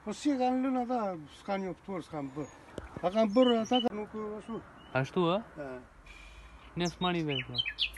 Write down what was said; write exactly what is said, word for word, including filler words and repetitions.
Ossia ganluna da scanio tours campo. A campur ta nu cu su. Aș tu, a? Da. Ne-ați mani vezi,